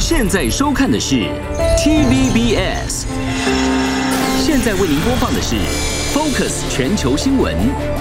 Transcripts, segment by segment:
现在收看的是 TVBS， 现在为您播放的是 Focus 全球新闻。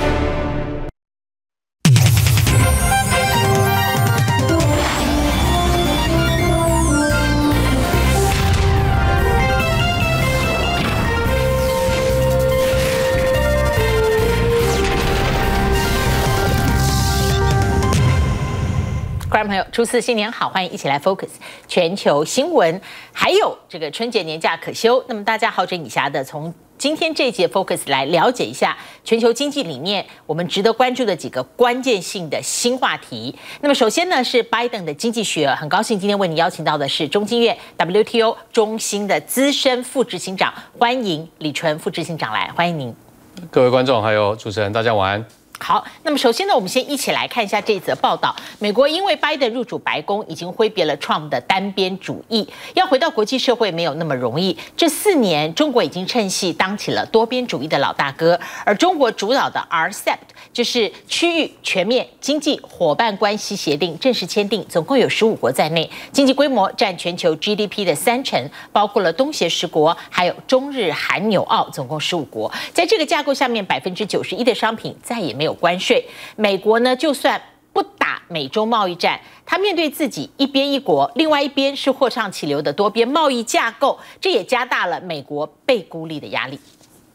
观众朋友，初四新年好，欢迎一起来 Focus 全球新闻。还有这个春节年假可休，那么大家好整以暇的从今天这一节 Focus 来了解一下全球经济里面我们值得关注的几个关键性的新话题。那么首先呢是 Biden 的经济学，很高兴今天为你邀请到的是中经院 WTO 中心的资深副执行长，欢迎李纯副执行长来，欢迎您。 各位观众还有主持人，大家晚安。 好，那么首先呢，我们先一起来看一下这则报道。美国因为拜登入主白宫，已经挥别了 Trump 的单边主义，要回到国际社会没有那么容易。这4年，中国已经趁隙当起了多边主义的老大哥，而中国主导的 RCEP 就是区域全面经济伙伴关系协定正式签订，总共有15国在内，经济规模占全球 GDP 的30%，包括了东协10国，还有中日韩纽澳，总共15国。在这个架构下面，91%的商品再也没有关税。美国呢，就算不打美中贸易战，他面对自己一边一国，另外一边是货畅其流的多边贸易架构，这也加大了美国被孤立的压力。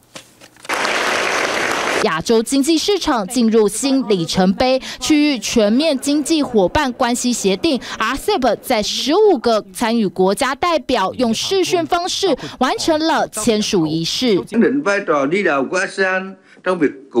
亚洲经济市场进入新里程碑，区域全面经济伙伴关系协定 RCEP 在15个参与国家代表用視訊方式完成了签署仪式。 khẳng định vai trò đi đầu của ASEAN trong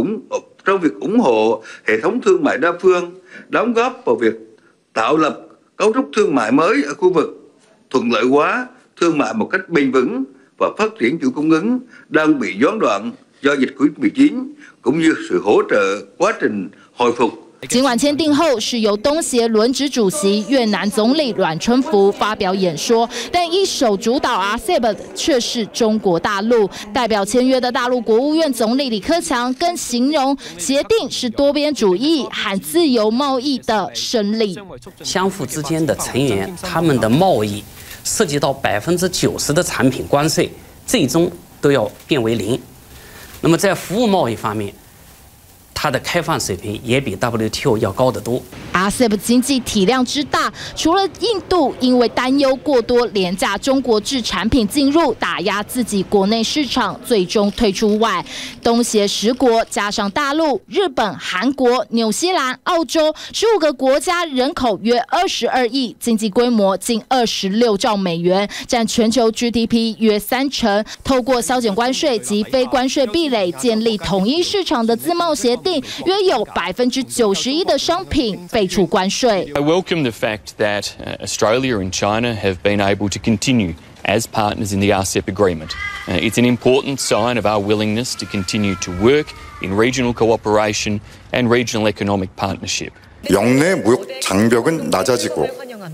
việc ủng hộ hệ thống thương mại đa phương, đóng góp vào việc tạo lập cấu trúc thương mại mới ở khu vực, thuận lợi hóa thương mại một cách bền vững và phát triển chuỗi cung ứng đang bị gián đoạn do dịch Covid-19 cũng như sự hỗ trợ quá trình hồi phục。 尽管签订后是由东协轮值主席越南总理阮春福发表演说，但一手主导 RCEP 却是中国大陆。代表签约的大陆国务院总理李克强更形容协定是多边主义和自由贸易的胜利。 相互之间的成员，他们的贸易涉及到90%的产品关税，最终都要变为0。那么在服务贸易方面，它的开放水平也比 WTO 要高得多。 RCEP 经济体量之大，除了印度因为担忧过多廉价中国制产品进入，打压自己国内市场，最终退出外，东协10国加上大陆、日本、韩国、纽西兰、澳洲15个国家，人口约22亿，经济规模近26兆美元，占全球 GDP 约30%。透过削减关税及非关税壁垒，建立统一市场的自贸协定，约有91%的商品废除关税。 I welcome the fact that Australia and China have been able to continue as partners in the RCEP agreement. It's an important sign of our willingness to continue to work in regional cooperation and regional economic partnership. 영내 무역 장벽은 낮아지고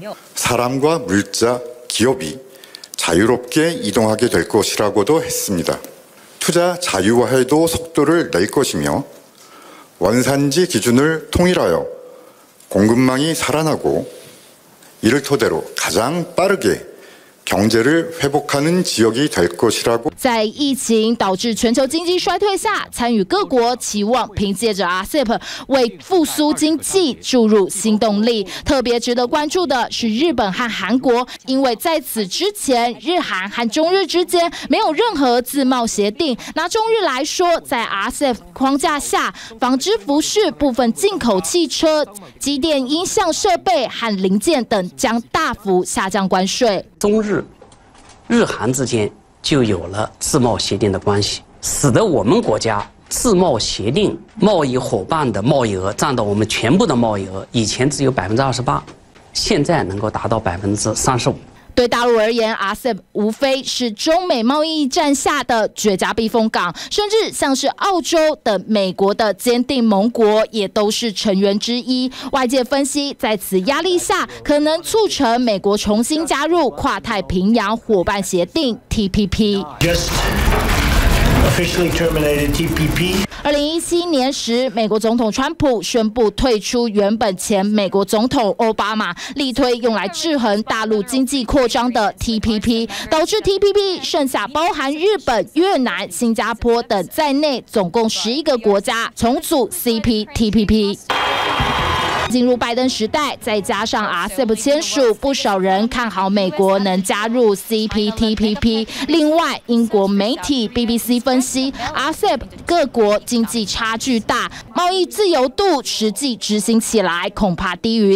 사람과 물자, 기업이 자유롭게 이동하게 될 것이라고도 했습니다. 투자 자유화에도 속도를 낼 것이며 원산지 기준을 통일하여 공급망이 살아나고 이를 토대로 가장 빠르게 경제를 회복하는 지역이 될 것이라고。 在疫情导致全球经济衰退下，参与各国期望凭借着 RCEP 为复苏经济注入新动力。特别值得关注的是日本和韩国，因为在此之前，日韩和中日之间没有任何自贸协定。拿中日来说，在 RCEP 框架下，纺织服饰、部分进口汽车、机电音像设备和零件等将大幅下降关税。 中日韩之间就有了自贸协定的关系，使得我们国家自贸协定贸易伙伴的贸易额占到我们全部的贸易额，以前只有28%，现在能够达到35%。 对大陆而言 ，RCEP 无非是中美贸易战下的绝佳避风港，甚至像是澳洲等美国的坚定盟国也都是成员之一。外界分析，在此压力下，可能促成美国重新加入跨太平洋伙伴协定 TPP。 officially terminated TPP. 2017年时，美国总统川普宣布退出原本前美国总统奥巴马力推用来制衡大陆经济扩张的 TPP， 导致 TPP 剩下包含日本、越南、新加坡等在内，总共11个国家重组 CPTPP。进入拜登时代，再加上 RCEP 签署，不少人看好美国能加入 CPTPP。另外，英国媒体 BBC 分析 ，RCEP 各国经济差距大，贸易自由度实际执行起来恐怕低于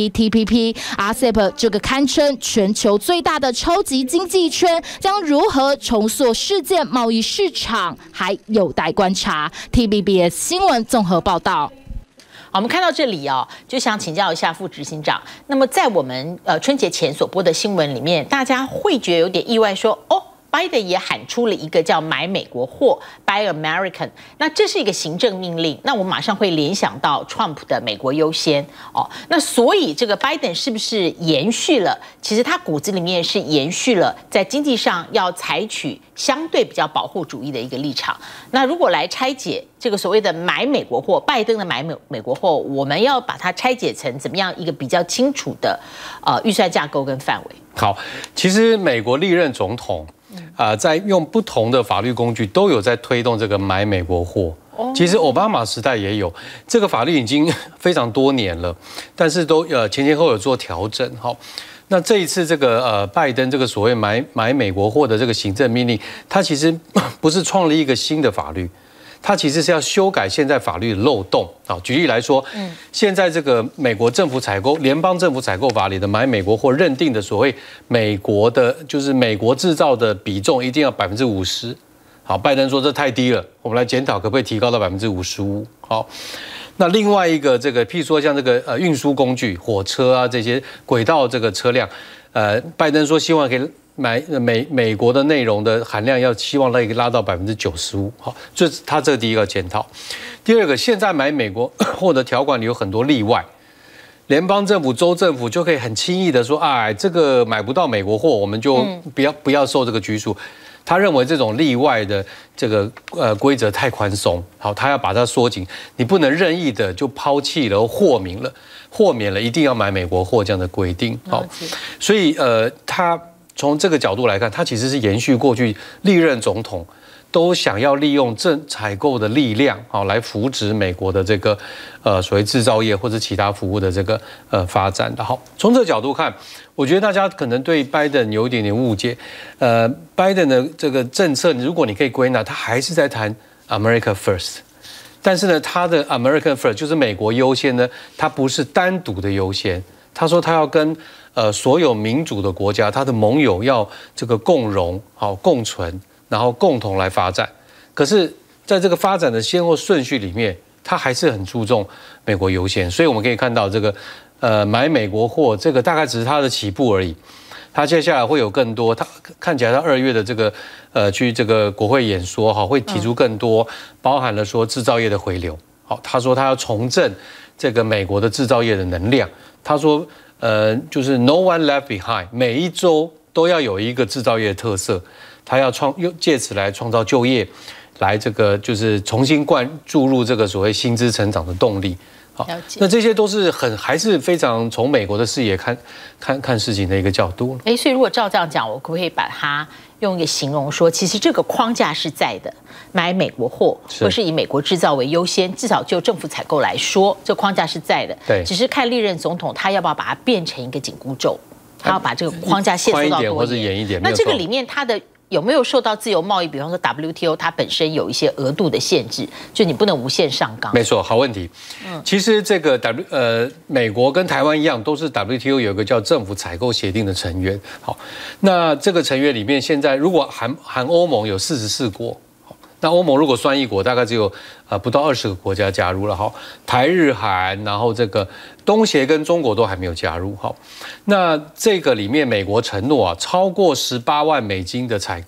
CPTPP。RCEP 这个堪称全球最大的超级经济圈，将如何重塑世界贸易市场，还有待观察。TVBS 新闻综合报道。 好，我们看到这里哦，就想请教一下副执行长。那么在我们春节前所播的新闻里面，大家会觉得有点意外说，哦，拜登也喊出了一个叫买美国货 Buy American， 那这是一个行政命令，那我马上会联想到 Trump 的美国优先哦。那所以这个拜登是不是延续了？其实他骨子里面是延续了在经济上要采取相对比较保护主义的一个立场。那如果来拆解这个所谓的买美国货，拜登的买美国货，我们要把它拆解成怎么样一个比较清楚的预算架构跟范围？ 好，其实美国历任总统在用不同的法律工具都有在推动这个买美国货。其实奥巴马时代也有这个法律，已经非常多年了，但是都前后有做调整。好，那这一次这个拜登这个所谓买美国货的这个行政命令，它其实不是创立一个新的法律，它其实是要修改现在法律的漏洞。好，举例来说，现在这个美国政府采购联邦政府采购法里的买美国货认定的所谓美国的，就是美国制造的比重一定要50%。好，拜登说这太低了，我们来检讨可不可以提高到55%。好，那另外一个这个，譬如说像这个运输工具，火车啊这些轨道这个车辆，拜登说希望可以美国的内容的含量要希望可以拉到95%。好，这是他这第一个检讨。第二个，现在买美国货的条款里有很多例外，联邦政府、州政府就可以很轻易的说，哎，这个买不到美国货，我们就不要受这个拘束。他认为这种例外的这个规则太宽松，好，他要把它缩紧，你不能任意的就抛弃了豁免了一定要买美国货这样的规定。好，所以他从这个角度来看，他其实是延续过去历任总统都想要利用采购的力量，好来扶植美国的这个所谓制造业或者其他服务的这个发展的。好，从这个角度看，我觉得大家可能对拜登有一点点误解。拜登的这个政策，如果你可以归纳，他还是在谈 America First， 但是呢，他的 America First 就是美国优先呢，它不是单独的优先。他说他要跟所有民主的国家，他的盟友要这个共荣、好共存。然后共同来发展，可是在这个发展的先后顺序里面，他还是很注重美国优先，所以我们可以看到这个买美国货，这个大概只是他的起步而已，他接下来会有更多，他看起来他2月的这个去这个国会演说，好会提出更多，包含了说制造业的回流，好，他说他要重振这个美国的制造业的能量，他说就是 No one left behind， 每一州都要有一个制造业的特色。他要借此来创造就业，来这个就是重新注入这个所谓薪资成长的动力。好，那这些都是还是非常从美国的视野看事情的一个角度。 所以如果照这样讲，我可不可以把它用一个形容说，其实这个框架是在的，买美国货或是以美国制造为优先，至少就政府采购来说，这框架是在的。 对， 只是看历任总统他要不要把它变成一个紧箍咒，他要把这个框架限缩到多或者严一点。 那这个里面它的有没有受到自由贸易，比方说 WTO 它本身有一些额度的限制，就你不能无限上纲？ 没错，好问题。其实这个美国跟台湾一样，都是 WTO 有一个叫政府采购协定的成员。好，那这个成员里面，现在如果含欧盟有44国。那欧盟如果算一国，大概只有不到20个国家加入了。好，台日韩，然后这个东协跟中国都还没有加入。好，那这个里面美国承诺超过18万美金的采购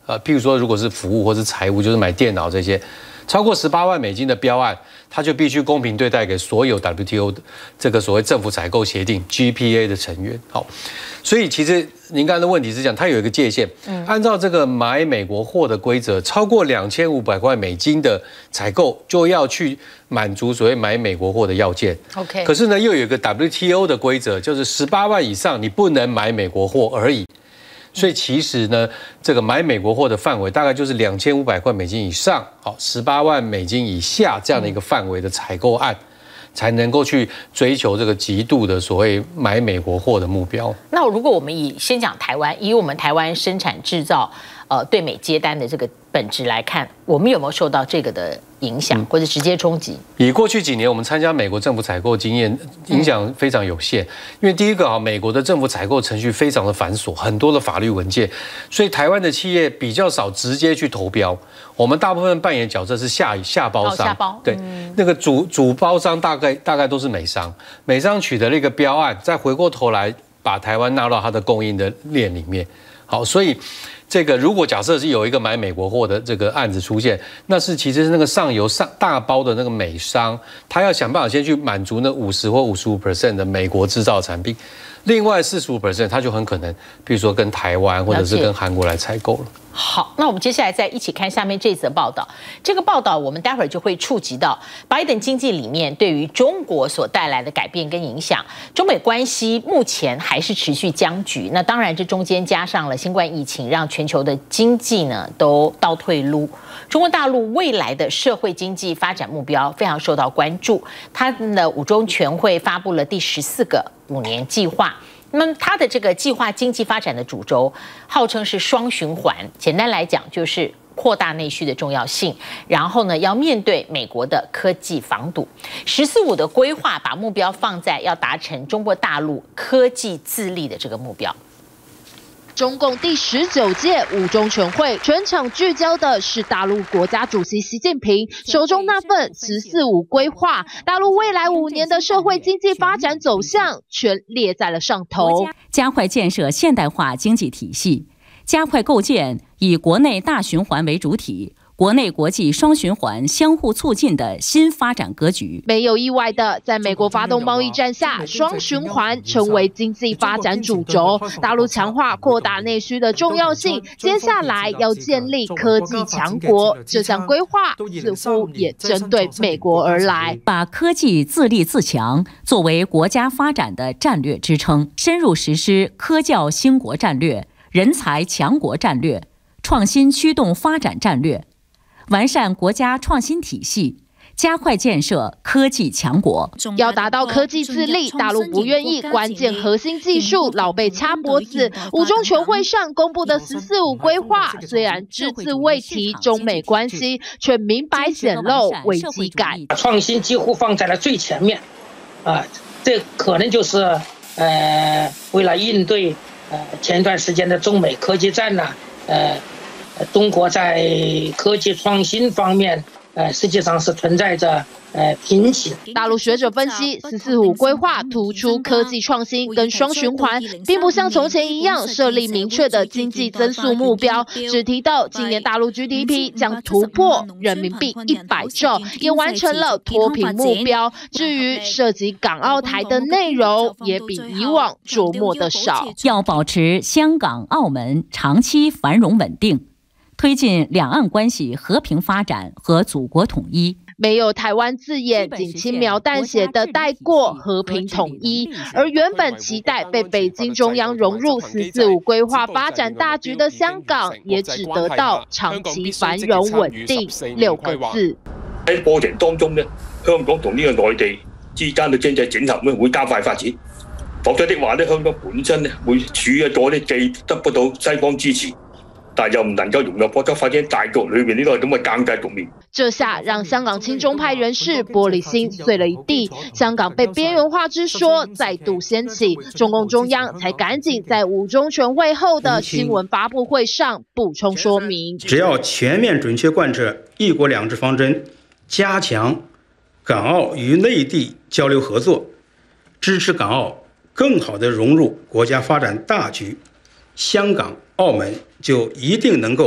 譬如说如果是服务或是财务，就是买电脑这些，超过18万美金的标案，它就必须公平对待给所有 WTO 的这个所谓政府采购协定 GPA 的成员。好，所以其实您刚才的问题是讲，它有一个界限，按照这个买美国货的规则，超过2500块美金的采购就要去满足所谓买美国货的要件。 OK， 可是呢，又有一个 WTO 的规则，就是18万以上你不能买美国货而已。所以其实呢，这个买美国货的范围大概就是2500块美金以上，好，18万美金以下这样的一个范围的采购案，才能够去追求这个极度的所谓买美国货的目标。 那如果我们先讲台湾，以我们台湾生产制造对美接单的这个本质来看，我们有没有受到这个的影响或者直接冲击？ 以过去几年我们参加美国政府采购经验，影响非常有限。因为第一个美国的政府采购程序非常的繁琐，很多的法律文件，所以台湾的企业比较少直接去投标。我们大部分扮演角色是下包商， 下包， 对，那个主包商大概都是美商，美商取得了一个标案，再回过头来把台湾纳到它的供应的链里面。好，所以这个如果假设是有一个买美国货的这个案子出现，那是其实是那个上游大包的那个美商，他要想办法先去满足那50或55% 的美国制造产品，另外45%他就很可能，比如说跟台湾或者是跟韩国来采购了。 好，那我们接下来再一起看下面这则报道。这个报道我们待会儿就会触及到拜登经济里面对于中国所带来的改变跟影响。中美关系目前还是持续僵局，那当然这中间加上了新冠疫情，让全球的经济呢都倒退路。中国大陆未来的社会经济发展目标非常受到关注，它的5中全会发布了第14个5年计划。那么它的这个计划经济发展的主轴号称是双循环，简单来讲就是扩大内需的重要性，然后呢要面对美国的科技防堵。14.5的规划把目标放在要达成中国大陆科技自立的这个目标。 中共第19届5中全会全场聚焦的是大陆国家主席习近平手中那份14.5规划，大陆未来5年的社会经济发展走向全列在了上头。 加快建设现代化经济体系，加快构建以国内大循环为主体，国内国际双循环相互促进的新发展格局。 没有意外的，在美国发动贸易战下，双循环成为经济发展主轴。大陆强化扩大内需的重要性，接下来要建立科技强国，这项规划似乎也针对美国而来， 把科技自立自强作为国家发展的战略支撑，深入实施科教兴国战略、人才强国战略、创新驱动发展战略。完善国家创新体系，加快建设科技强国。 要达到科技自立，大陆不愿意关键核心技术老被掐脖子。5中全会上公布的14.5规划，虽然只字未提中美关系，却明白显露危机感。 创新几乎放在了最前面，这可能就是为了应对前段时间的中美科技战呢，中国在科技创新方面，实际上是存在着瓶颈。 大陆学者分析，14.5规划突出科技创新跟双循环，并不像从前一样设立明确的经济增速目标，只提到今年大陆 GDP 将突破人民币100兆，也完成了脱贫目标。至于涉及港澳台的内容，也比以往琢磨的少。 要保持香港、澳门长期繁荣稳定，推进两岸关系和平发展和祖国统一。 没有台湾字眼，仅轻描淡写的带过和平统一，而原本期待被北京中央融入14.5规划发展大局的香港，也只得到长期繁荣穩定6個字。 喺過程當中呢，香港同呢個內地之間嘅經濟整合呢會加快發展，否則的話呢，香港本身呢會處於一個呢既得不到西方支持，但又唔能夠融入國家發展大局裏面呢個咁嘅尷尬局面。 這下讓香港親中派人士玻璃心碎了一地，香港被邊緣化之說再度掀起，中共中央才趕緊在5中全會後的新聞發布會上補充說明， 只要全面準確貫徹一國兩制方針，加強港澳與內地交流合作，支持港澳更好地融入國家發展大局，香港、澳門就一定能夠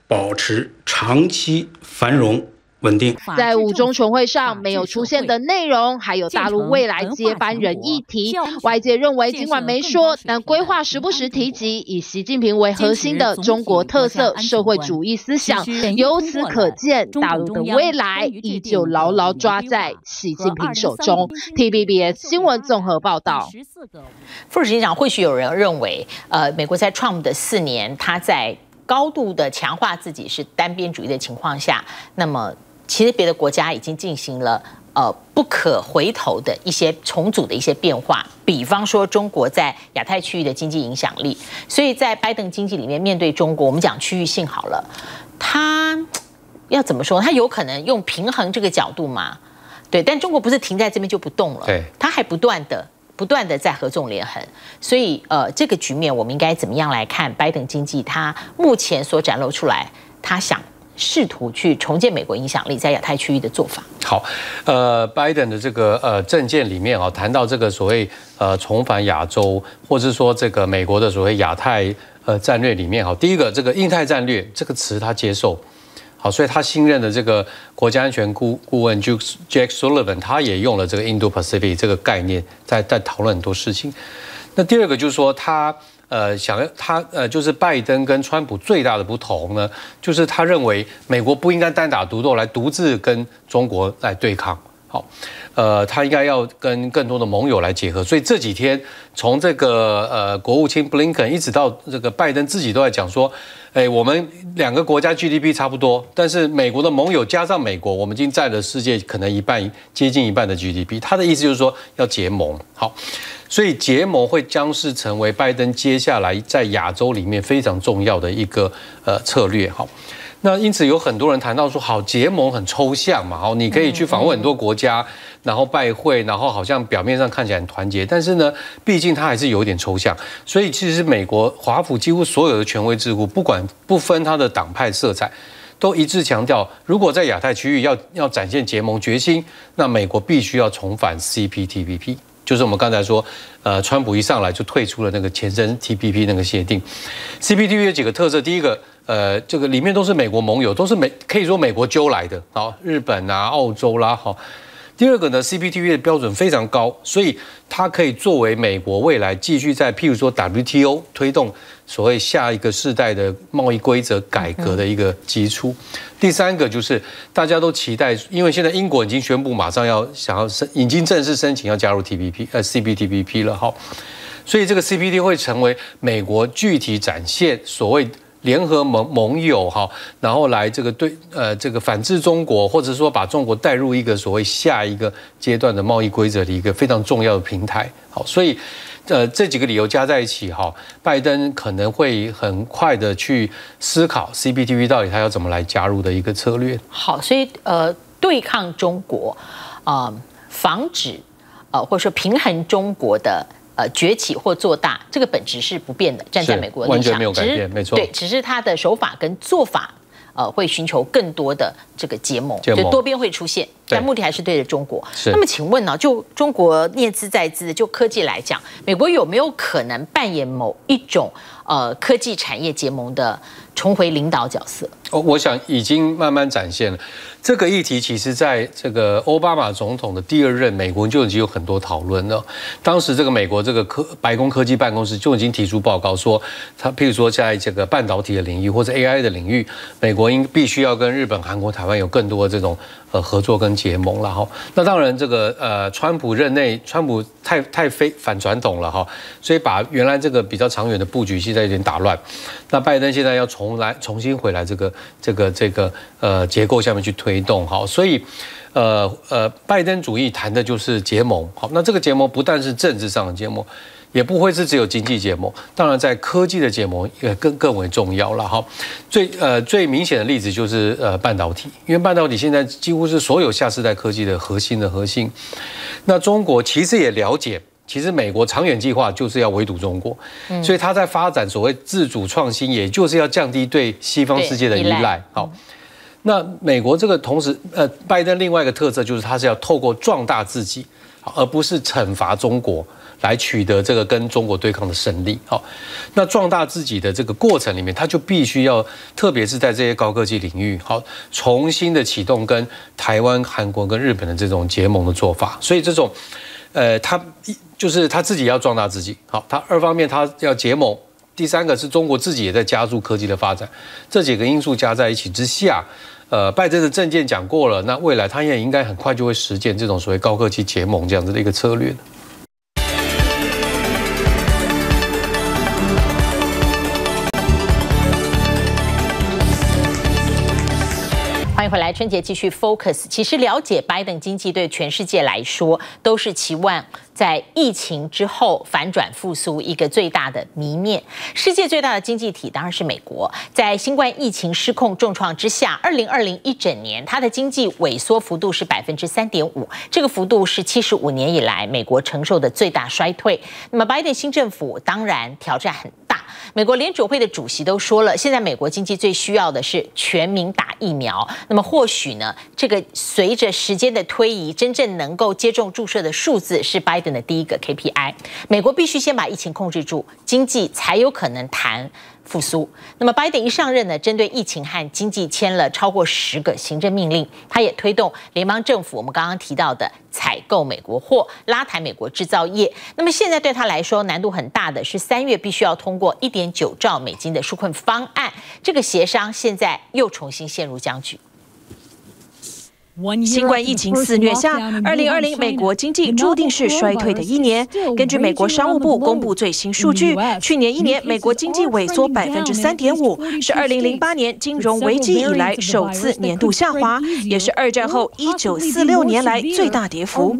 保持长期繁荣稳定。 在五中全会上没有出现的内容，还有大陆未来接班人议题。外界认为，尽管没说，但规划时不时提及以习近平为核心的中国特色社会主义思想。由此可见，大陆的未来依旧牢牢抓在习近平手中。TVBS 新闻综合报道。 副执行长，或许有人认为，美国在 Trump 的4年，他在高度的强化自己是单边主义的情况下，那么其实别的国家已经进行了不可回头的一些重组的一些变化，比方说中国在亚太区域的经济影响力，所以在拜登经济里面面对中国，我们讲区域性好了，他要怎么说？他有可能用平衡这个角度嘛？对，但中国不是停在这边就不动了， 对， 他还不断的在合纵连横，所以这个局面我们应该怎么样来看拜登经济？他目前所展露出来，他想试图去重建美国影响力在亚太区域的做法。 好，拜登的这个政见里面啊，谈到这个所谓重返亚洲，或是说这个美国的所谓亚太战略里面，好，第一个这个印太战略这个词他接受。好，所以他新任的这个国家安全顾问 Jack Sullivan， 他也用了这个 Indo-Pacific 这个概念，在讨论很多事情。那第二个就是说，他就是拜登跟川普最大的不同呢，就是他认为美国不应该单打独斗来独自跟中国来对抗。好，他应该要跟更多的盟友来结合，所以这几天从这个国务卿布林肯一直到这个拜登自己都在讲说，我们2个国家 GDP 差不多，但是美国的盟友加上美国，我们已经占了世界可能接近一半的 GDP。他的意思就是说要结盟，好，所以结盟会将是成为拜登接下来在亚洲里面非常重要的一个策略，好。那因此有很多人谈到说，好，结盟很抽象嘛，好，你可以去访问很多国家，然后拜会，然后好像表面上看起来很团结，但是呢，毕竟它还是有点抽象。所以其实美国华府几乎所有的权威智库，不分它的党派色彩，都一致强调，如果在亚太区域要展现结盟决心，那美国必须要重返 CPTPP。就是我们刚才说，川普一上来就退出了那个前身 TPP 那个协定。CPTPP 有几个特色，第一个，这个里面都是美国盟友，都是可以说美国揪来的，好，日本啊、澳洲啦，好。第二个呢 ，CPTPP 的标准非常高，所以它可以作为美国未来继续在譬如说 WTO 推动所谓下一个世代的贸易规则改革的一个基础。第三个就是大家都期待，因为现在英国已经宣布马上已经正式申请要加入 CPTPP 了，好，所以这个 CPT 会成为美国具体展现所谓联合盟友哈，然后来这个这个反制中国，或者说把中国带入一个所谓下一个阶段的贸易规则的一个非常重要的平台。好，所以这几个理由加在一起哈，拜登可能会很快的去思考 CPTPP 到底他要怎么来加入的一个策略。 好，所以对抗中国，防止或者说平衡中国的。崛起或做大，这个本质是不变的，站在美国的立场， 完全没有改变，没错。 对，只是他的手法跟做法，会寻求更多的这个结盟，就多边会出现，但目的还是对着中国。那么，请问呢？就中国念兹在兹，就科技来讲，美国有没有可能扮演某一种科技产业结盟的重回领导角色？ 我想已经慢慢展现了。这个议题其实在这个奥巴马总统的第2任，美国就已经有很多讨论了。当时这个美国这个白宫科技办公室就已经提出报告说，他譬如说在这个半导体的领域或者 AI 的领域，美国必须要跟日本、韩国、台湾有更多的这种合作跟结盟了哈。那当然这个川普任内，川普太反传统了哈，所以把原来这个比较长远的布局现在有点打乱。那拜登现在要重新回来这个结构下面去推动，好，所以拜登主义谈的就是结盟，好，那这个结盟不但是政治上的结盟，也不会是只有经济结盟，当然在科技的结盟也更为重要了，哈。最明显的例子就是半导体，因为半导体现在几乎是所有下世代科技的核心。那中国其实也了解。其实美国长远计划就是要围堵中国，所以他在发展所谓自主创新，也就是要降低对西方世界的依赖。好，那美国这个同时，拜登另外一个特色就是他是要透过壮大自己，而不是惩罚中国来取得这个跟中国对抗的胜利。好，那壮大自己的这个过程里面，他就必须要，特别是在这些高科技领域，好，重新的启动跟台湾、韩国跟日本的这种结盟的做法。所以这种，他就是他自己要壮大自己。好，他二方面他要结盟，第三个是中国自己也在加速科技的发展，这几个因素加在一起之下。拜登的政见讲过了，那未来他也应该很快就会实践这种所谓高科技结盟这样子的一个策略。 欢迎回来，春节继续 focus。其实了解拜登经济对全世界来说都是期望在疫情之后反转复苏一个最大的谜面。世界最大的经济体当然是美国，在新冠疫情失控重创之下，2020一整年它的经济萎缩幅度是3.5%，这个幅度是75年以来美国承受的最大衰退。那么拜登新政府当然挑战很大，美国联准会的主席都说了，现在美国经济最需要的是全民打疫苗。那么或许呢，这个随着时间的推移，真正能够接种注射的数字是拜登的第一个 KPI。美国必须先把疫情控制住，经济才有可能谈复苏。那么拜登一上任呢，针对疫情和经济签了超过10个行政命令，他也推动联邦政府我们刚刚提到的采购美国货，拉抬美国制造业。那么现在对他来说难度很大的是3月必须要通过1.9兆美金的纾困方案，这个协商现在又重新陷入僵局。 新冠疫情肆虐下，2020美国经济注定是衰退的一年。根据美国商务部公布最新数据，去年1年美国经济萎缩3.5%，是2008年金融危机以来首次年度下滑，也是2战后1946年来最大跌幅。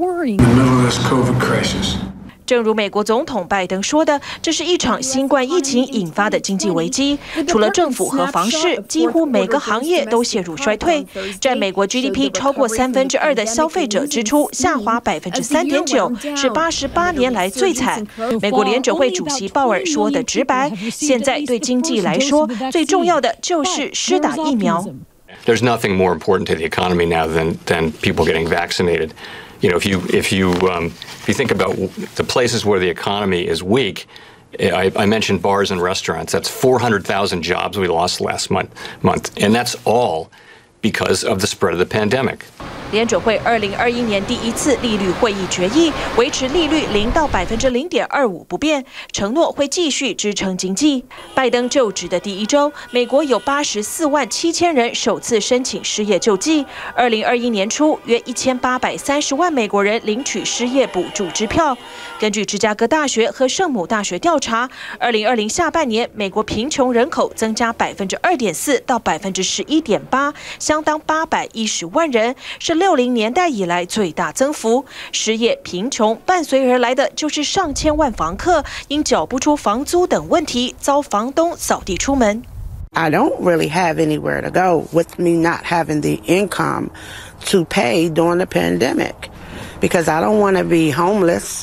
正如美国总统拜登说的，这是一场新冠疫情引发的经济危机。除了政府和房市，几乎每个行业都陷入衰退。占美国 GDP 超过2/3的消费者支出下滑3.9%，是88年来最惨。美国联准会主席鲍尔说的直白，现在对经济来说，最重要的就是施打疫苗。 There's nothing more important to the economy now than people getting vaccinated. You know, if you think about the places where the economy is weak, I mentioned bars and restaurants. That's 400,000 jobs we lost last month, and that's all because of the spread of the pandemic. 联准会2021年第一次利率会议决议，维持利率0到0.25%不变，承诺会继续支撑经济。拜登就职的第一周，美国有84万7千人首次申请失业救济。2021年初，约1830万美国人领取失业补助支票。根据芝加哥大学和圣母大学调查，2020下半年美国贫穷人口增加2.4%到11.8%，相当810万人，是60年代以来最大增幅。失业、贫穷伴随而来的就是上千万房客因缴不出房租等问题，遭房东扫地出门。 I don't really have anywhere to go with me not having the income to pay during the pandemic because I don't want to be homeless.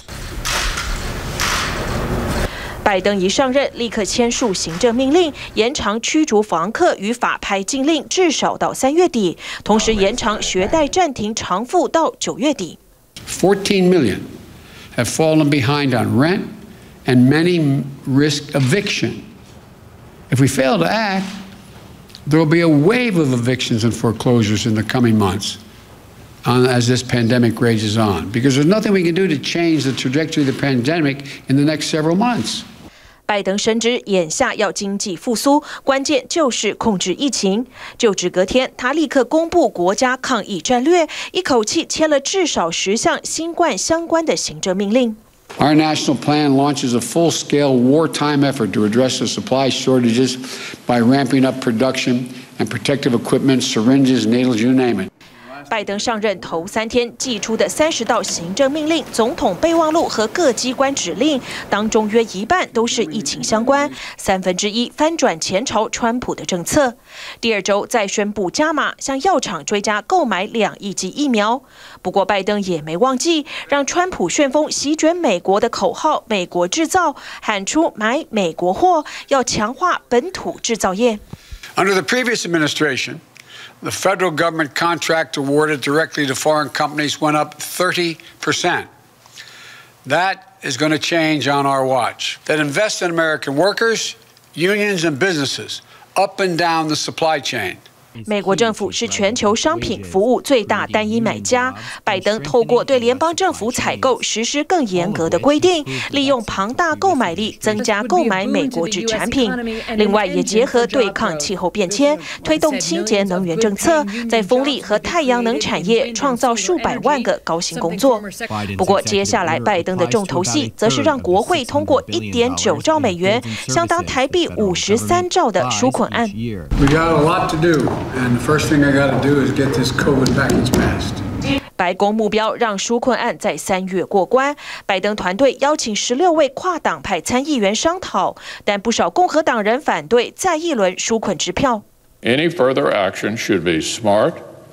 拜登一上任，立刻签署行政命令，延长驱逐房客与法拍禁令至少到3月底，同时延长学贷暂停偿付到9月底。 14 million have fallen behind on rent, and many risk eviction. If we fail to act, there will be a wave of evictions and foreclosures in the coming months as this pandemic rages on, because there's nothing we can do to change the trajectory of the pandemic in the next several months. 拜登深知眼下要经济复苏，关键就是控制疫情。就职隔天，他立刻公布国家抗疫战略，一口气签了至少10项新冠相关的行政命令。 Our national plan launches a full-scale wartime effort to address the supply shortages by ramping up production and protective equipment, syringes, needles, you name it. 拜登上任头3天寄出的30道行政命令、总统备忘录和各机关指令当中，约一半都是疫情相关，1/3翻转前朝川普的政策。第2周再宣布加码，向药厂追加购买2亿剂疫苗。不过拜登也没忘记让川普旋风席卷美国的口号“美国制造”，喊出买美国货，要强化本土制造业。 Under the previous administration, the federal government contract awarded directly to foreign companies went up 30%. That is going to change on our watch that invest in American workers, unions, and businesses up and down the supply chain. 美国政府是全球商品服务最大单一买家，拜登透过对联邦政府采购实施更严格的规定，利用庞大购买力增加购买美国制产品。另外，也结合对抗气候变迁，推动清洁能源政策，在风力和太阳能产业创造数百万个高薪工作。不过，接下来拜登的重头戏，则是让国会通过1.9兆美元，相当台币53兆的纾困案。 We got a lot to do. And the first thing I got to do is get this COVID package passed. 白宫目标让纾困案在3月过关。拜登团队邀请16位跨党派参议员商讨，但不少共和党人反对再一轮纾困支票。 Any further action should be smart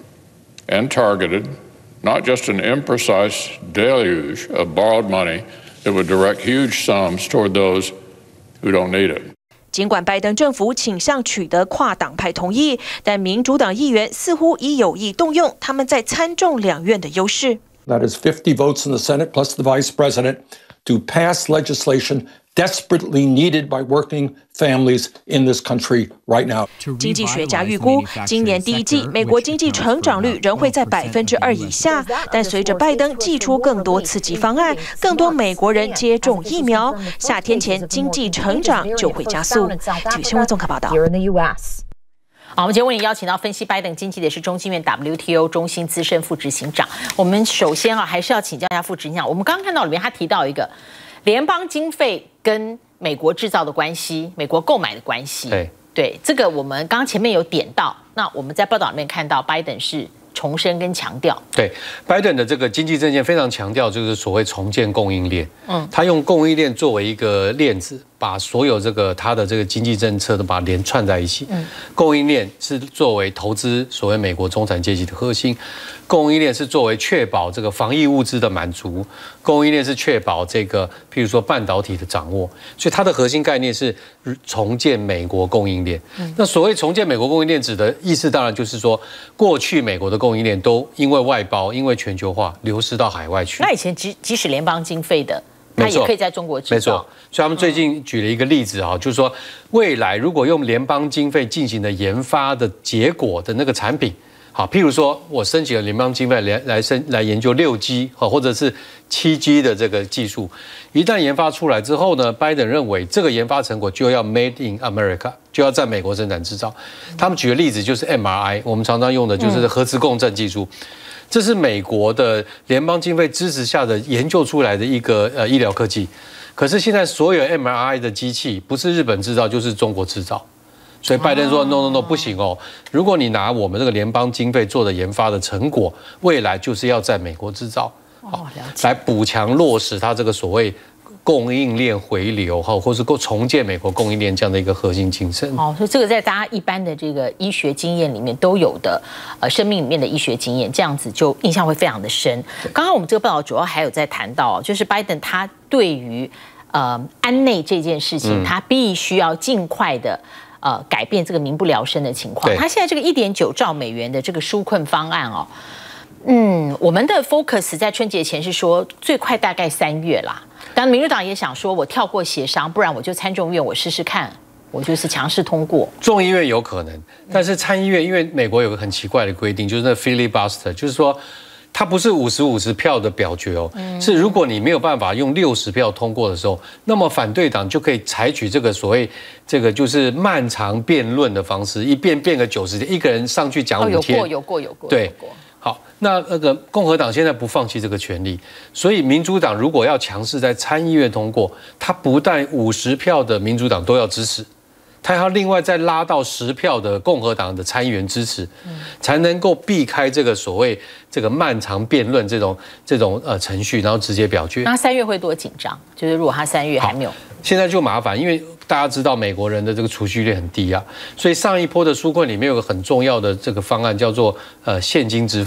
and targeted, not just an imprecise deluge of borrowed money that would direct huge sums toward those who don't need it. 尽管拜登政府倾向取得跨党派同意，但民主党议员似乎已有意动用他们在参众两院的优势。 That is 50 votes in the Senate plus the Vice President to pass legislation desperately needed by working families in this country right now. 经济学家预估，今年第一季美国经济成长率仍会在2%以下，但随着拜登祭出更多刺激方案，更多美国人接种疫苗，夏天前经济成长就会加速。体育新闻综合报道。 好，我们今天为您邀请到分析拜登经济的是中经院 WTO 中心资深副执行长。我们首先还是要请教一下副执行长，我们刚刚看到里面他提到一个联邦经费跟美国制造的关系，美国购买的关系。对，这个我们刚刚前面有点到，那我们在报道里面看到拜登是重申跟强调。对， 拜登的这个经济政见非常强调，就是所谓重建供应链。他用供应链作为一个链子，把所有他的这个经济政策都把它连串在一起。供应链是作为投资所谓美国中产阶级的核心，供应链是作为确保这个防疫物资的满足，供应链是确保这个譬如说半导体的掌握，所以它的核心概念是重建美国供应链。那所谓重建美国供应链指的意思，当然就是说过去美国的供应链都因为外包、因为全球化流失到海外去。 那以前即使联邦经费的，它也可以在中国制造。没错， 所以他们最近举了一个例子啊，就是说未来如果用联邦经费进行的研发的结果的那个产品。好，譬如说我申请了联邦经费来研究6G 或者是7G 的这个技术，一旦研发出来之后呢，拜登认为这个研发成果就要 Made in America， 就要在美国生产制造。他们举的例子就是 MRI， 我们常常用的就是核磁共振技术，这是美国的联邦经费支持下的研究出来的一个医疗科技。可是现在所有 MRI 的机器不是日本制造就是中国制造。所以拜登说 no 不行哦，如果你拿我们这个联邦经费做的研发的成果，未来就是要在美国制造，来补强落实它这个所谓供应链回流或是重建美国供应链这样的一个核心精神。 所以这个在大家一般的这个医学经验里面都有的，生命里面的医学经验，这样子就印象会非常的深。刚刚我们这个报道主要还有在谈到，就是拜登他对于安内这件事情，他必须要尽快的。改变这个民不聊生的情况。他现在这个1.9兆美元的这个纾困方案哦，我们的 focus 在春节前是说最快大概3月啦。当然，民主党也想说我跳过协商，不然我就参众院我试试看，我就是强势通过。 众议院有可能，但是参议院因为美国有个很奇怪的规定，就是那 filibuster， 就是说。它不是50-50票的表决哦，是如果你没有办法用60票通过的时候，那么反对党就可以采取这个所谓这个就是漫长辩论的方式，一辩个90天，一个人上去讲5天。 有过。 对，好，那个共和党现在不放弃这个权利，所以民主党如果要强势在参议院通过，他不但50票的民主党都要支持。他要另外再拉到10票的共和党的参议员支持，才能够避开这个所谓这个漫长辩论这种程序，然后直接表决。 那3月会多紧张？就是如果他3月还没有， 现在就麻烦，因为大家知道美国人的这个储蓄率很低啊，所以上一波的纾困里面有个很重要的这个方案叫做现金支付。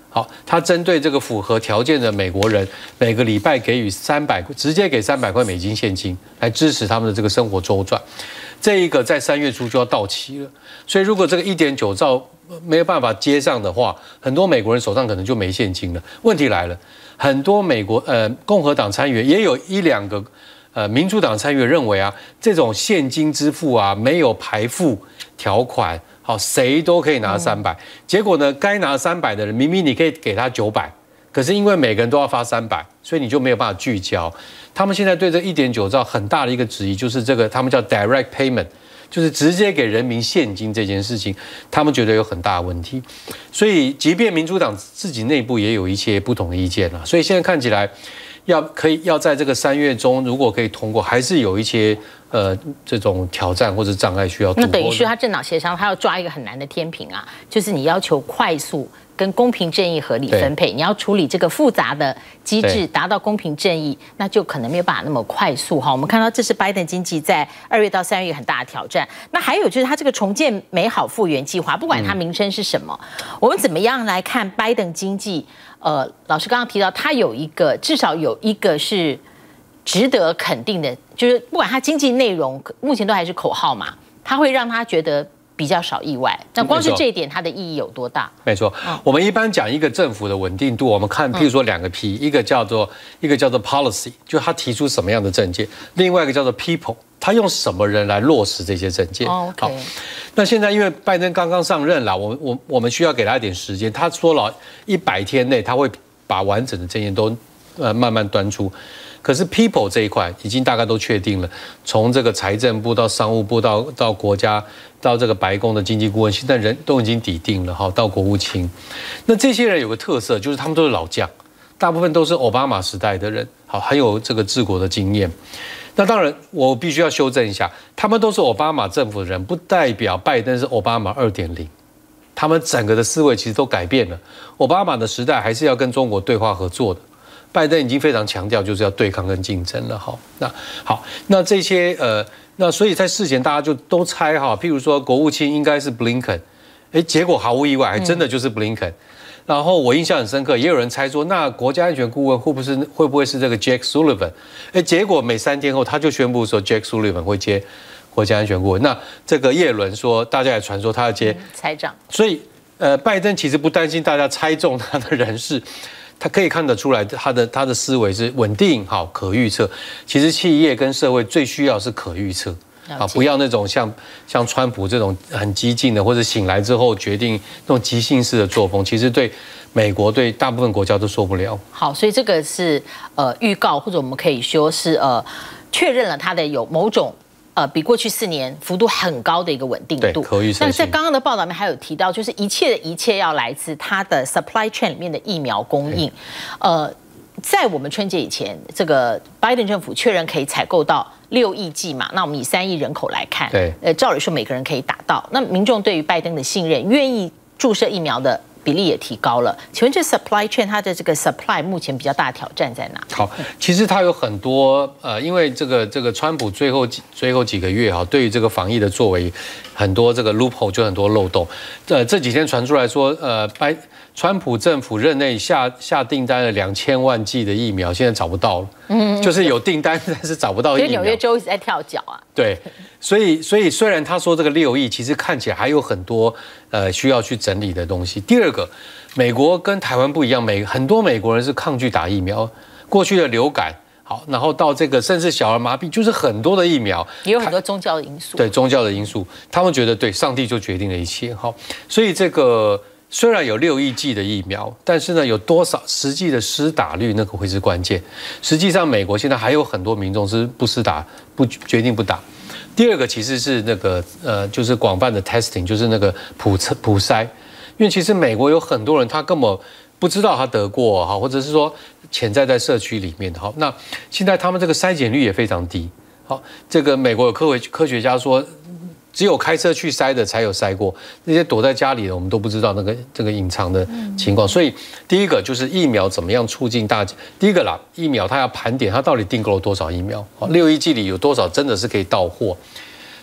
好，他针对这个符合条件的美国人，每个礼拜给予直接给300块美金现金，来支持他们的这个生活周转。这一个在3月初就要到期了，所以如果这个1.9兆没有办法接上的话，很多美国人手上可能就没现金了。问题来了，很多共和党参议员也有1-2个民主党参议员认为啊，这种现金支付啊没有排付条款。好，谁都可以拿300，结果呢，该拿300的人，明明你可以给他900，可是因为每个人都要发300，所以你就没有办法聚焦。他们现在对这1.9兆很大的一个质疑，就是这个他们叫 direct payment， 就是直接给人民现金这件事情，他们觉得有很大的问题。所以，即便民主党自己内部也有一些不同的意见了，所以现在看起来要在这个3月中，如果可以通过，还是有一些。这种挑战或者障碍需要突破。 那等于是他政党协商，他要抓一个很难的天平啊，就是你要求快速跟公平正义合理分配，你要处理这个复杂的机制，达到公平正义，那就可能没有办法那么快速哈。我们看到这是拜登经济在2月到3月很大的挑战。那还有就是他这个重建美好复原计划，不管它名称是什么，我们怎么样来看拜登经济？老师刚刚提到，他有一个至少有一个是值得肯定的，就是不管他经济内容目前都还是口号嘛，他会让他觉得比较少意外。那光是这一点，它的意义有多大？ 没错，我们一般讲一个政府的稳定度，我们看譬如说2个 P， 一个叫做 policy， 就他提出什么样的政见；另外一个叫做 people， 他用什么人来落实这些政见。好，那现在因为拜登刚刚上任了，我们需要给他一点时间。他说了100天内他会把完整的政见都慢慢端出。可是 people 这一块已经大概都确定了，从这个财政部到商务部到国家到这个白宫的经济顾问，现在人都已经底定了哈，到国务卿。那这些人有个特色，就是他们都是老将，大部分都是奥巴马时代的人，好，很有这个治国的经验。那当然，我必须要修正一下，他们都是奥巴马政府的人，不代表拜登是奥巴马2.0。他们整个的思维其实都改变了。奥巴马的时代还是要跟中国对话合作的。拜登已经非常强调就是要对抗跟竞争了哈。那这些那所以在事前大家就都猜哈，譬如说国务卿应该是布林肯，结果毫无意外，还真的就是布林肯。然后我印象很深刻，也有人猜说，那国家安全顾问会不会是这个 Jack Sullivan？ 结果每3天后他就宣布说 Jack Sullivan 会接国家安全顾问。那这个叶伦说，大家也传说他要接财长。 所以拜登其实不担心大家猜中他的人事。他可以看得出来，他的思维是稳定、好可预测。其实企业跟社会最需要是可预测，不要那种像川普这种很激进的，或者醒来之后决定那种即兴式的作风，其实对美国对大部分国家都受不了。 好，所以这个是预告，或者我们可以说是确认了他的有某种。比过去4年幅度很高的一个稳定度。 可预测性。 那在刚刚的报道里面还有提到，就是一切要来自它的 supply chain 里面的疫苗供应。在我们春节以前，这个拜登政府确认可以采购到6亿剂嘛？那我们以3亿人口来看，照理说每个人可以打到。那民众对于拜登的信任，愿意注射疫苗的比例也提高了。请问这 supply chain 它的这个 supply 目前比较大的挑战在哪？ 好，其实它有很多因为这个川普最后几个月哈，对于这个防疫的作为很多这个 loophole 就很多漏洞。这几天传出来说川普政府任内下订单了2000万剂的疫苗，现在找不到了。就是有订单，但是找不到疫苗。 所以纽约州一直在跳脚啊。 对，所以虽然他说这个6亿，其实看起来还有很多需要去整理的东西。第二个，美国跟台湾不一样，很多美国人是抗拒打疫苗，过去的流感。好，然后到这个甚至小儿麻痹，就是很多的疫苗， 也有很多宗教的因素。 对，宗教的因素，他们觉得对上帝就决定了一切。好，所以这个虽然有6亿剂的疫苗，但是呢，有多少实际的施打率那个会是关键。实际上，美国现在还有很多民众是不施打，决定不打。第二个其实是那个就是广泛的 testing， 就是那个普筛，因为其实美国有很多人他根本不知道他得过哈，或者是说潜在社区里面的哈。那现在他们这个筛检率也非常低。好，这个美国有科学家说，只有开车去筛的才有筛过，那些躲在家里的我们都不知道这个隐藏的情况。所以第一个就是疫苗怎么样促进大家。第一个啦，疫苗它要盘点它到底订购了多少疫苗，6亿剂里有多少真的是可以到货。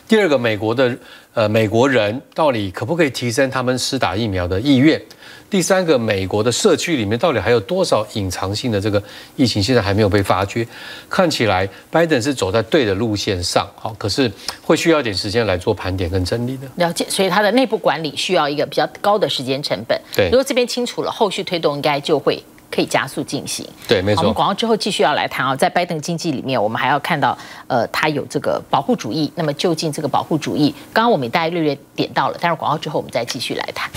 第二个，美国人到底可不可以提升他们施打疫苗的意愿？第三个，美国的社区里面到底还有多少隐藏性的这个疫情，现在还没有被发觉。看起来拜登是走在对的路线上，好，可是会需要一点时间来做盘点跟整理的。 了解，所以它的内部管理需要一个比较高的时间成本。 对， 如果这边清楚了，后续推动应该就会可以加速进行。 对，没错。 我们广告之后继续要来谈啊，在拜登经济里面，我们还要看到，他有这个保护主义。那么究竟这个保护主义，刚刚我们大概略略点到了，但是广告之后我们再继续来谈。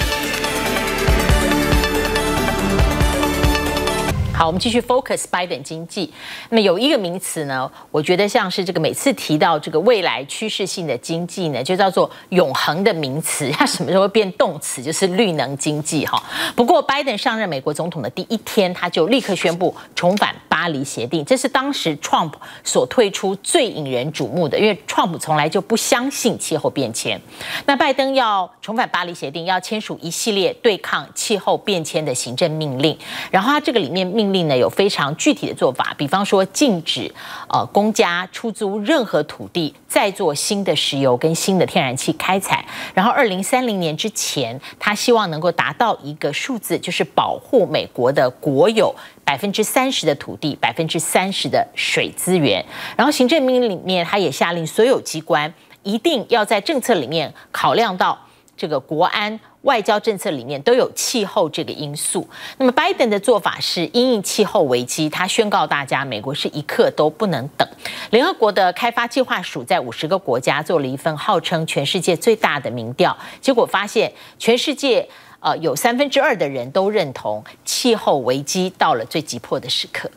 好，我们继续 focus 拜登经济。那么有一个名词呢，我觉得像是这个每次提到这个未来趋势性的经济呢，就叫做永恒的名词。它什么时候会变动词？就是绿能经济哈。不过拜登上任美国总统的第一天，他就立刻宣布重返巴黎协定，这是当时 Trump 所退出最引人瞩目的，因为 Trump 从来就不相信气候变迁。那拜登要重返巴黎协定，要签署一系列对抗气候变迁的行政命令，然后他这个里面命令呢有非常具体的做法，比方说禁止公家出租任何土地再做新的石油跟新的天然气开采，然后2030年之前，他希望能够达到一个数字，就是保护美国的国有30%的土地，30%的水资源。然后行政命令里面，他也下令所有机关一定要在政策里面考量到这个国安、外交政策里面都有气候这个因素。那么拜登的做法是因应气候危机，他宣告大家美国是一刻都不能等。联合国的开发计划署在50个国家做了一份号称全世界最大的民调，结果发现全世界有2/3的人都认同气候危机到了最急迫的时刻。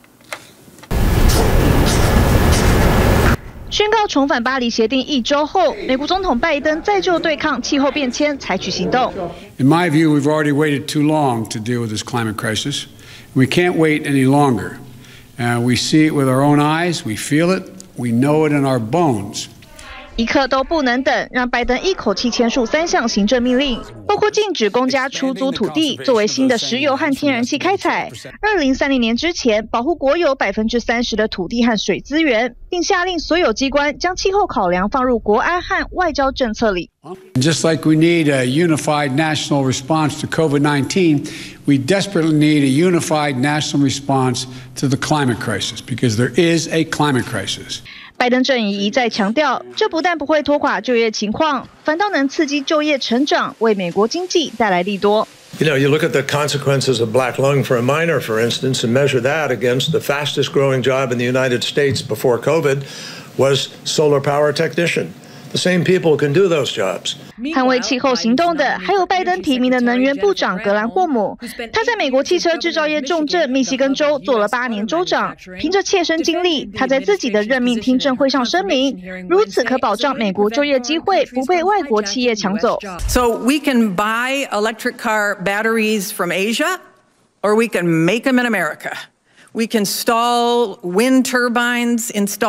宣告重返巴黎协定1周后，美国总统拜登再就对抗气候变迁采取行动。 In my view, we've already waited too long to deal with this climate crisis. We can't wait any longer. We see it with our own eyes, we feel it, we know it in our bones. 一刻都不能等，让拜登一口气签署3项行政命令，包括禁止公家出租土地作为新的石油和天然气开采，2030年之前保护国有30%的土地和水资源，并下令所有机关将气候考量放入国安和外交政策里。 Just like we need a unified national response to COVID-19, we desperately need a unified national response to the climate crisis, because there is a climate crisis. 拜登阵营一再强调，这不但不会拖垮就业情况，反倒能刺激就业成长，为美国经济带来利多。 You know, you look at the consequences of black lung for a miner, for instance, and measure that against the fastest growing job in the United States before COVID was solar power technician. The same people can do those jobs. 捍卫气候行动的还有拜登提名的能源部长格兰霍姆，他在美国汽车制造业重镇密西根州做了8年州长，凭着切身经历，他在自己的任命听证会上声明，如此可保障美国就业机会不被外国企业抢走。 So we can buy electric car batteries from Asia, or we can make them in America. We can install wind turbines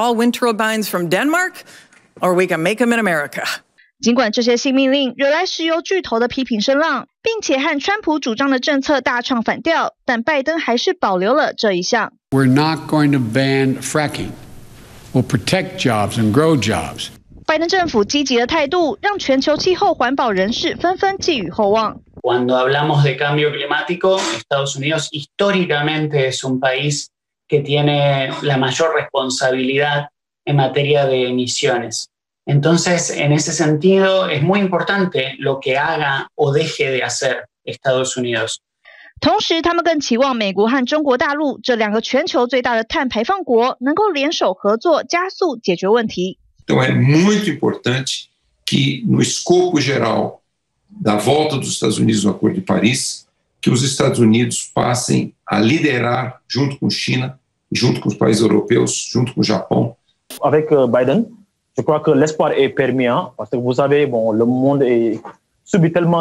from Denmark, or we can make them in America. 尽管这些新命令惹来石油巨头的批评声浪，并且和川普主张的政策大唱反调，但拜登还是保留了这一项。 We're not going to ban fracking. We'll protect jobs and grow jobs. 拜登政府积极的态度，让全球气候环保人士纷纷寄予厚望。 Cuando hablamos de cambio climático, Estados Unidos históricamente es un país que tiene la mayor responsabilidad en materia de emisiones. Entonces, en ese sentido, es muy importante lo que haga o deje de hacer Estados Unidos. 同时，他们更期望美国和中国大陆这2个全球最大的碳排放国能够联手合作，加速解决问题。 Então, é muito importante que, no escopo geral da volta dos Estados Unidos no Acordo de Paris, que os Estados Unidos passem a liderar, junto com China, junto com os países europeus, junto com o Japão. Avec Biden, je crois que l'espoir est permis, parce que vous savez, bon, le monde subit tellement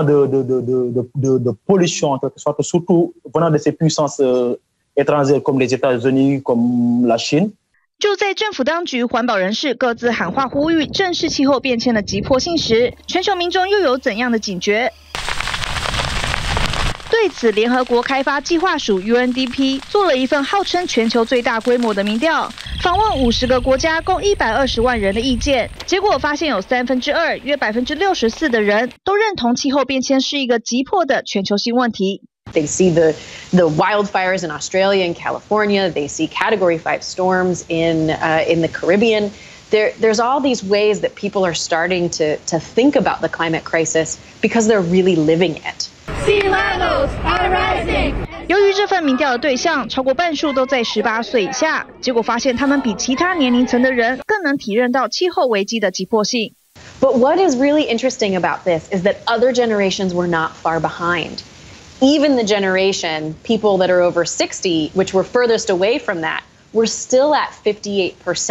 de pollution, en quelque sorte, surtout venant de ces puissances étrangères comme les États-Unis, comme la Chine. 就在政府当局、环保人士各自喊话呼吁正视气候变迁的急迫性时，全球民众又有怎样的警觉？对此，联合国开发计划署 UNDP 做了一份号称全球最大规模的民调， 访问50个国家，共120万人的意见，结果发现有2/3，约64%的人都认同气候变迁是一个急迫的全球性问题。 They see the wildfires in Australia and California. They see Category 5 storms in the Caribbean. There's all these ways that people are starting to think about the climate crisis because they're really living it. Sea levels are rising. 由于这份民调的对象超过半数都在18岁以下，结果发现他们比其他年龄层的人更能体认到气候危机的急迫性。 But what is really interesting about this is that other generations were not far behind. Even the generation, people that are over 60, which were furthest away from that, were still at 58%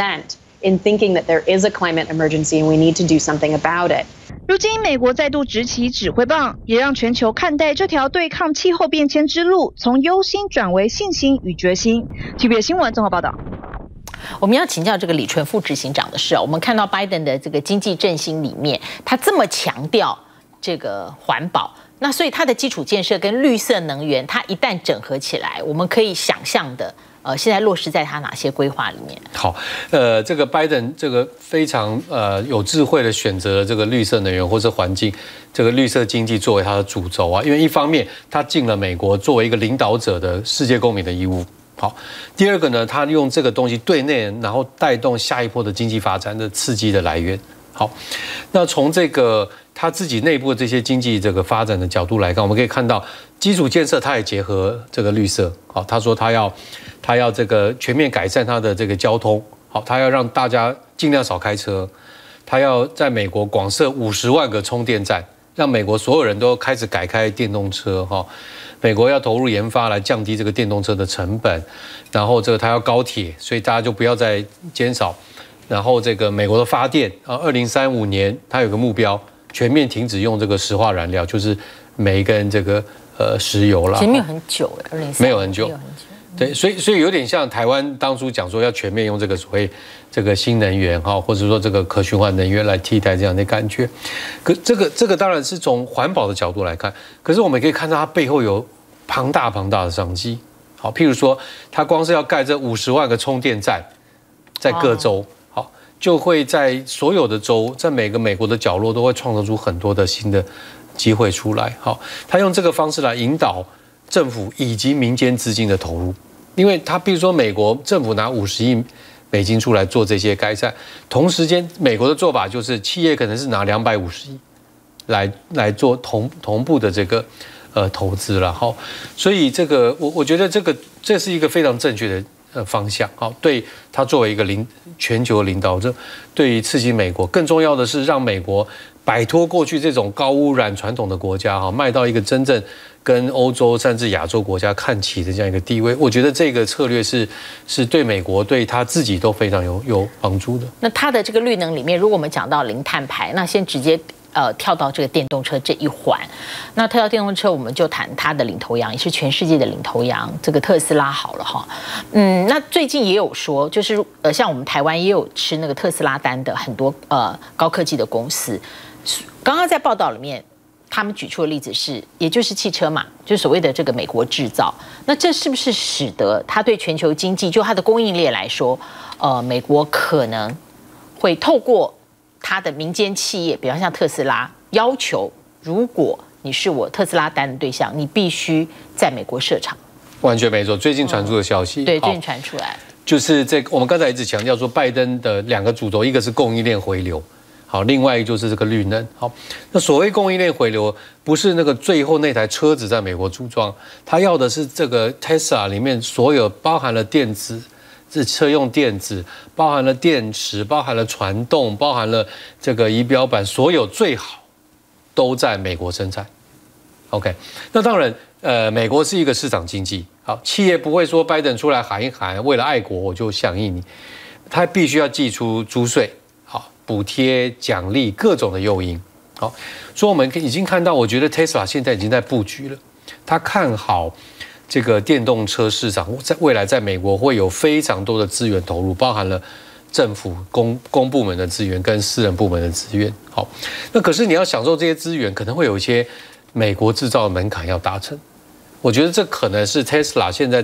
in thinking that there is a climate emergency and we need to do something about it. 如今，美国再度执起指挥棒，也让全球看待这条对抗气候变迁之路从忧心转为信心与决心。TVBS 新闻综合报道。 我们要请教这个李纯副执行长的是，我们看到拜登的这个经济振兴里面，他这么强调这个环保。那所以它的基础建设跟绿色能源，它一旦整合起来，我们可以想象的，现在落实在它哪些规划里面？ 好，这个拜登这个非常有智慧的选择了这个绿色能源或是环境这个绿色经济作为它的主轴啊，因为一方面它尽了美国作为一个领导者的世界公民的义务。好，第二个呢，他用这个东西对内，然后带动下一波的经济发展的刺激的来源。好，那从这个他自己内部的这些经济这个发展的角度来看，我们可以看到基础建设，它也结合这个绿色。好，他说他要这个全面改善他的这个交通。好，他要让大家尽量少开车。他要在美国广设50万个充电站，让美国所有人都开始改开电动车。哈，美国要投入研发来降低这个电动车的成本。然后这个他要高铁，所以大家就不要再减少。然后这个美国的发电啊，2035年它有个目标，全面停止用这个石化燃料，就是煤跟这个石油啦。 其实没有很久，2035 没有很久。对，所以有点像台湾当初讲说要全面用这个所谓这个新能源哈，或者说这个可循环能源来替代这样的感觉。可这个当然是从环保的角度来看，可是我们可以看到它背后有庞大的商机。好，譬如说它光是要盖这50万个充电站，在各州。就会在所有的州，在每个美国的角落都会创造出很多的新的机会出来。好，他用这个方式来引导政府以及民间资金的投入，因为他比如说美国政府拿50亿美金出来做这些改善，同时间美国的做法就是企业可能是拿250亿来做同步的这个投资了。好，所以这个我觉得这是一个非常正确的。方向好，对他作为一个全球领导者，对于刺激美国，更重要的是让美国摆脱过去这种高污染传统的国家哈，迈到一个真正跟欧洲甚至亚洲国家看齐的这样一个地位。我觉得这个策略是对美国对他自己都非常有帮助的。 那他的这个绿能里面，如果我们讲到零碳排，那先直接。跳到这个电动车这一环，那跳到电动车，我们就谈它的领头羊，也是全世界的领头羊，这个特斯拉好了哈。那最近也有说，就是像我们台湾也有吃那个特斯拉单的很多高科技的公司。刚刚在报道里面，他们举出的例子是，也就是汽车嘛，就是所谓的这个美国制造。那这是不是使得它对全球经济，就它的供应链来说，美国可能会透过它的民间企业，比方像特斯拉，要求如果你是我特斯拉单的对象，你必须在美国设厂。 完全没错，最近传出的消息， 对，最近传出来， 就是这个我们刚才一直强调说，拜登的2个主轴，一个是供应链回流，好，另外一个就是这个绿能。好，那所谓供应链回流，不是那个最后那台车子在美国组装，他要的是这个 Tesla 里面所有包含了电子。是车用电子，包含了电池，包含了传动，包含了这个仪表板，所有最好都在美国生产。OK， 那当然，美国是一个市场经济，好，企业不会说拜登出来喊一喊，为了爱国我就响应你，他必须要祭出租税，好，补贴、奖励各种的诱因，好，所以我们已经看到，我觉得 Tesla 现在已经在布局了，他看好。这个电动车市场在未来在美国会有非常多的资源投入，包含了政府公部门的资源跟私人部门的资源。好，那可是你要享受这些资源，可能会有一些美国制造的门槛要达成。我觉得这可能是 Tesla 现在在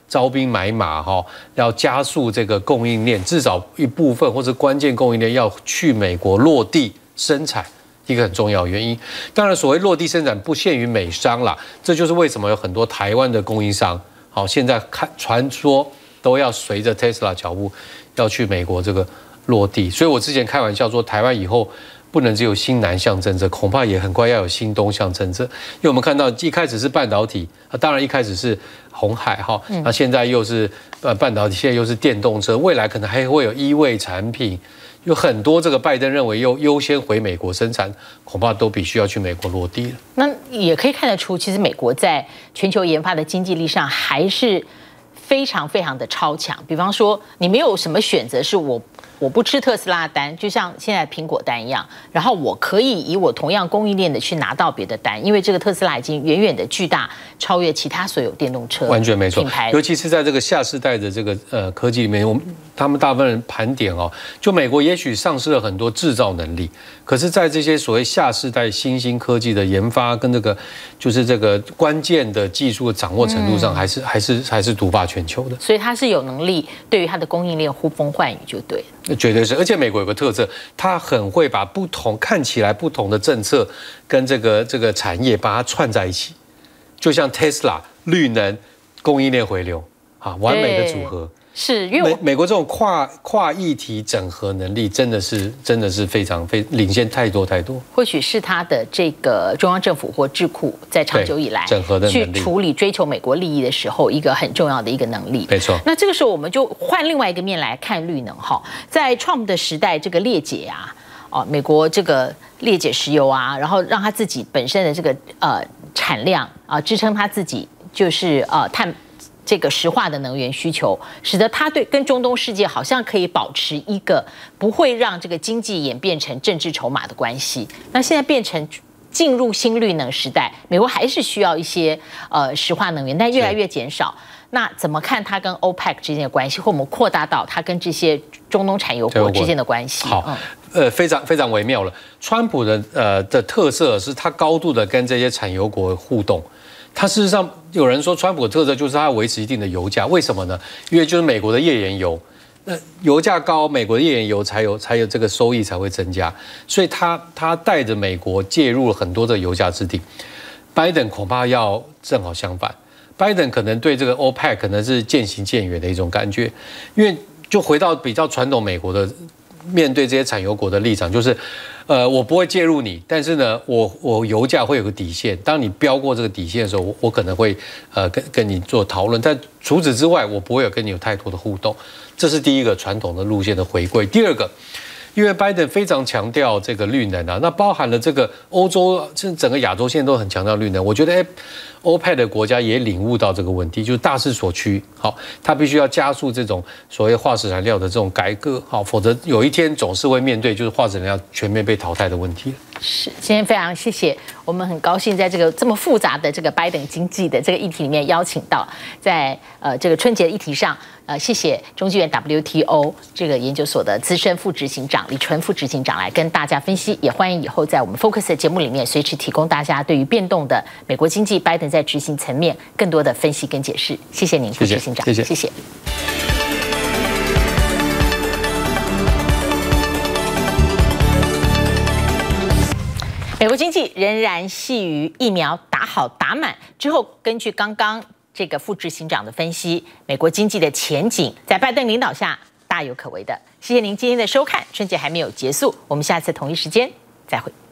招兵买马哈，要加速这个供应链，至少一部分或者关键供应链要去美国落地生产，一个很重要的原因。当然，所谓落地生产不限于美商啦，这就是为什么有很多台湾的供应商，好，现在传说都要随着 Tesla 脚步要去美国这个落地。所以我之前开玩笑说，台湾以后不能只有新南向政策，恐怕也很快要有新东向政策。因为我们看到一开始是半导体，当然一开始是鸿海哈，那现在又是半导体，现在又是电动车，未来可能还会有衣卫产品，有很多这个拜登认为优先回美国生产，恐怕都必须要去美国落地了。 那也可以看得出，其实美国在全球研发的经济力上还是非常非常的超强。比方说，你没有什么选择是我不吃特斯拉的单，就像现在苹果单一样，然后我可以以我同样供应链的去拿到别的单，因为这个特斯拉已经远远的巨大，超越其他所有电动车， 完全没错品牌。 尤其是在这个下世代的这个科技里面，他们大部分人盘点哦，就美国也许丧失了很多制造能力，可是在这些所谓下世代新兴科技的研发跟这个就是这个关键的技术的掌握程度上，还是独霸全球的。 所以它是有能力对于它的供应链呼风唤雨，就对了。 绝对是，而且美国有个特色，它很会把看起来不同的政策跟这个产业把它串在一起，就像 Tesla 绿能供应链回流啊，完美的组合。 是因为美国这种跨议题整合能力真的是非常领先太多。 或许是他的这个中央政府或智库在长久以来整合的能力， 去处理追求美国利益的时候一个很重要的一个能力。 没错。 那这个时候我们就换另外一个面来看绿能哈，在 Trump 的时代，这个裂解啊，美国这个裂解石油啊，然后让他自己本身的这个产量啊支撑他自己就是这个石化的能源需求，使得他跟中东世界好像可以保持一个不会让这个经济演变成政治筹码的关系。那现在变成进入新绿能时代，美国还是需要一些石化能源，但越来越减少。那怎么看它跟 OPEC 之间的关系，或我们扩大到它跟这些中东产油国之间的关系？ 好，非常非常微妙了。川普的特色是他高度的跟这些产油国互动。它事实上有人说，川普的特色就是它维持一定的油价，为什么呢？因为就是美国的页岩油，那油价高，美国的页岩油才有这个收益才会增加，所以他带着美国介入了很多的油价制定。拜登恐怕要正好相反，拜登可能对这个 OPEC 可能是渐行渐远的一种感觉，因为就回到比较传统美国的面对这些产油国的立场，就是我不会介入你，但是呢，我油价会有个底线，当你飙过这个底线的时候，我可能会跟你做讨论，但除此之外，我不会跟你有太多的互动。这是第一个传统的路线的回归。第二个，因为拜登非常强调这个绿能啊，那包含了这个欧洲，甚至整个亚洲现在都很强调绿能。我觉得OPEC 的国家也领悟到这个问题，就是大势所趋，好，它必须要加速这种所谓化石燃料的这种改革，好，否则有一天总是会面对就是化石燃料全面被淘汰的问题。 是，今天非常谢谢，我们很高兴在这个这么复杂的这个拜登经济的这个议题里面邀请到在这个春节的议题上，谢谢中基院 WTO 这个研究所的资深副执行长李纯副执行长来跟大家分析，也欢迎以后在我们 Focus 的节目里面随时提供大家对于变动的美国经济拜登在执行层面更多的分析跟解释。谢谢您，副执行长，谢谢。美国经济仍然系于疫苗打好打满之后，根据刚刚这个副执行长的分析，美国经济的前景在拜登领导下大有可为的。谢谢您今天的收看，春节还没有结束，我们下次同一时间再会。